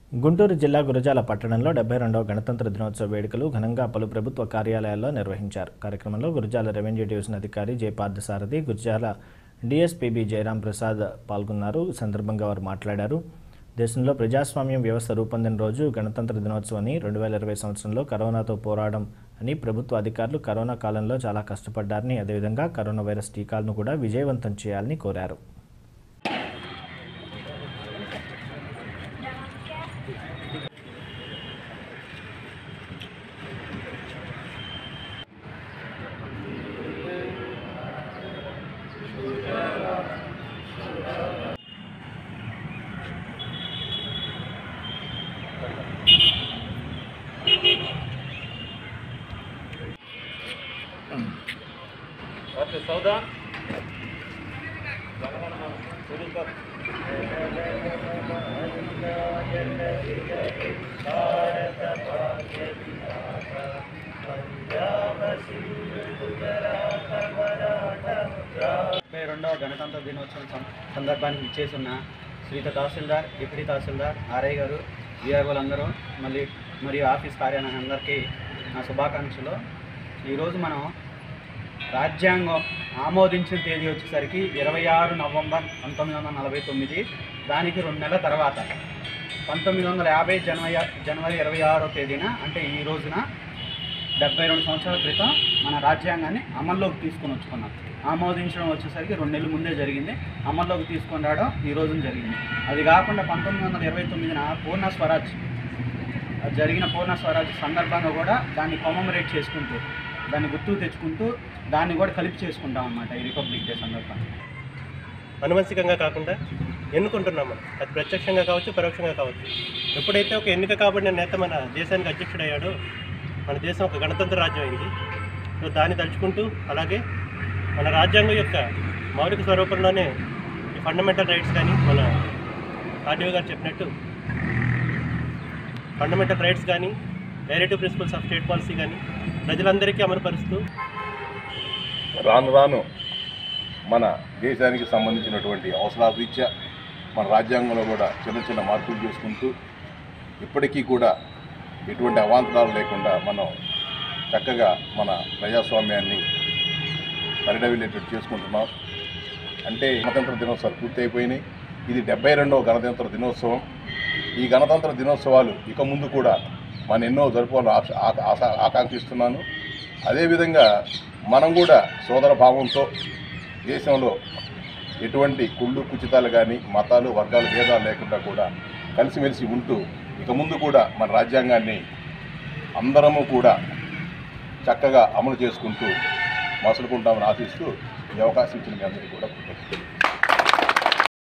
గుంటూరు జిల్లా గురజాల పట్టణంలో 72వ గణతంత్ర దినోత్సవ వేడుకలు ఘనంగా పలు ప్రభుత్వ కార్యాలయాల్లో నిర్వహించారు. కార్యక్రమంలో గురజాల రెవెన్యూ డివిజన్ అధికారి జె పార్థసారథి, గురజాల డిఎస్పీబీ జయరాం ప్రసాద్ పాల్గొన్నారు. ఈ సందర్భంగా వారు మాట్లాడారు. దేశంలో ప్రజాస్వామ్యం వ్యవస్థ రూపొందిన రోజు గణతంత్ర దినోత్సవాన్ని 2020 సంవత్సరంలో కరోనాతో పోరాడడం అని ప్రభుత్వ అధికారులు కరోనా కాలంలో చాలా కష్టపడ్డారని, అదేవిధంగా కరోనా వైరస్ టీకాలను కూడా విజయవంతం చేయాలని కోరారు. सौदा రెండవ గణతంత్ర దినోత్సవం సందర్భానికి ఇచ్చేస్తున్న శ్రీత తహసీల్దార్, డిప్యూటీ తహసీల్దార్, ఆర్ఐ గారు, విఆర్ఓలందరూ మరియు ఆఫీస్ కార్యాలయం అందరికీ నా శుభాకాంక్షలు. ఈరోజు మనం రాజ్యాంగం ఆమోదించిన తేదీ వచ్చేసరికి 26 నవంబర్ 1949, దానికి 2 నెలల తర్వాత 1950 జనవరి 26వ తేదీన, అంటే ఈ రోజున 72 సంవత్సరాల క్రితం మన రాజ్యాంగాన్ని అమల్లోకి తీసుకొని వచ్చుకున్నాం. ఆమోదించడం వచ్చేసరికి 2 నెలల ముందే జరిగింది. అమల్లోకి తీసుకొని రావడం ఈ రోజున జరిగింది. అది కాకుండా 1929న పూర్ణ స్వరాజ్ జరిగిన పూర్ణ స్వరాజ్ సందర్భంగా కూడా దాన్ని కమమరేట్ చేసుకుంటూ, దాన్ని గుర్తుకు తెచ్చుకుంటూ దాన్ని కూడా కలిపి చేసుకుంటాం అన్నమాట. ఈ రిపబ్లిక్ డే సందర్భంగా అనువంశికంగా కాకుండా ఎన్నుకుంటున్నాము. అది ప్రత్యక్షంగా కావచ్చు, పరోక్షంగా కావచ్చు. ఎప్పుడైతే ఒక ఎన్నిక కాబడిన నేత మన దేశానికి అధ్యక్షుడయ్యాడో మన దేశం ఒక గణతంత్ర రాజ్యం అయింది. సో దాన్ని తలుచుకుంటూ, అలాగే మన రాజ్యాంగం యొక్క మౌలిక స్వరూపంలోనే ఈ ఫండమెంటల్ రైట్స్ కానీ, మన ఆర్డీఓ గారు చెప్పినట్టు ఫండమెంటల్ రైట్స్ కానీ, directive principles of state policy కానీ ప్రజలందరికీ అమలుపరుస్తూ రాను రాను మన దేశానికి సంబంధించినటువంటి అవసరాల రీత్యా మన రాజ్యాంగంలో కూడా చిన్న చిన్న మార్పులు చేసుకుంటూ ఇప్పటికీ కూడా ఎటువంటి అవాంతరాలు లేకుండా మనం చక్కగా మన ప్రజాస్వామ్యాన్ని పరిడవిలేటట్టు చేసుకుంటున్నాం. అంటే గణతంత్ర దినోత్సవాలు పూర్తి అయిపోయినాయి. ఇది 72వ గణతంత్ర దినోత్సవం. ఈ గణతంత్ర దినోత్సవాలు ఇక ముందు కూడా మనం ఎన్నో జరుపుకోవాలని ఆకాంక్షిస్తున్నాను. అదేవిధంగా మనం కూడా సోదర భావంతో దేశంలో ఎటువంటి కుళ్ళు కుచితాలు కానీ, మతాలు వర్గాలు భేదాలు లేకుండా కూడా కలిసిమెలిసి ఉంటూ ఇక ముందు కూడా మన రాజ్యాంగాన్ని అందరము కూడా చక్కగా అమలు చేసుకుంటూ మసులుకుంటామని ఆశిస్తూ ఈ అవకాశం ఇచ్చిన మీ అందరికీ కూడా కృతజ్ఞతలు.